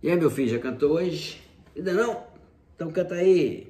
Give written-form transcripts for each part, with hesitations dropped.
E aí, meu filho, já cantou hoje? Ainda não? Então canta aí.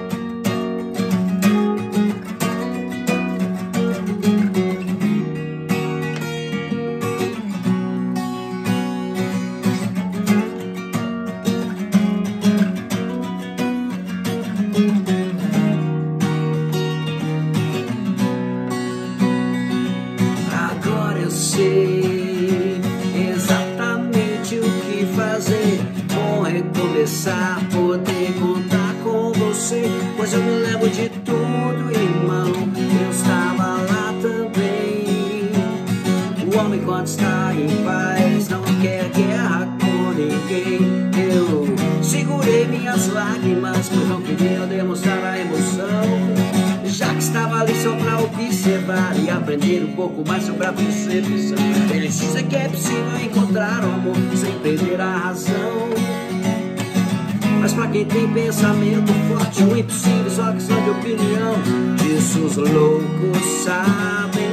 Agora eu sei exatamente o que fazer. Bom recomeçar, poder contar com você, pois eu me lembro de tudo, irmão. Eu estava lá também. O homem, quando está em paz, não quer guerra com ninguém. Eu segurei minhas lágrimas, pois não queria demonstrar a emoção, já que estava ali só pra observar e aprender um pouco mais sobre a percepção. Eles dizem que é possível encontrar o amor sem perder a razão, mas pra quem tem pensamento forte, o impossível só questão de opinião. Disso os loucos sabem,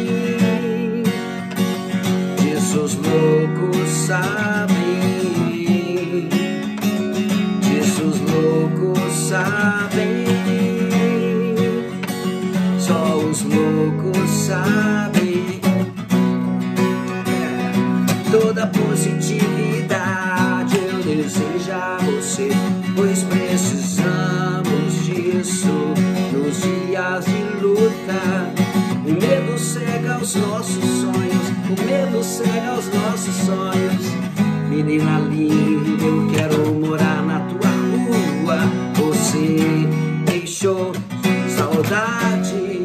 disso os loucos sabem, disso os loucos sabem. Só os loucos sabem. Toda positividade eu desejo a você, pois precisamos disso nos dias de luta. O medo cega os nossos sonhos, o medo cega os nossos sonhos. Menina linda, eu quero morar na tua rua. Você deixou saudade,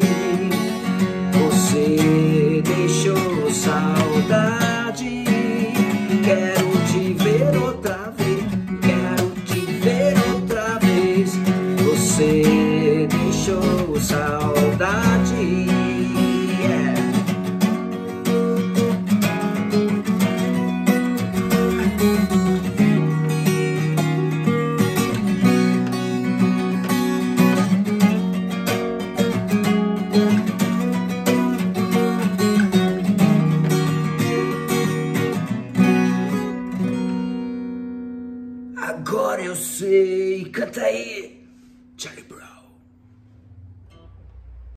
você deixou saudade. Quero te ver outra vez, quero te ver outra vez. Você deixou saudade. Agora eu sei, canta aí, Charlie Brown.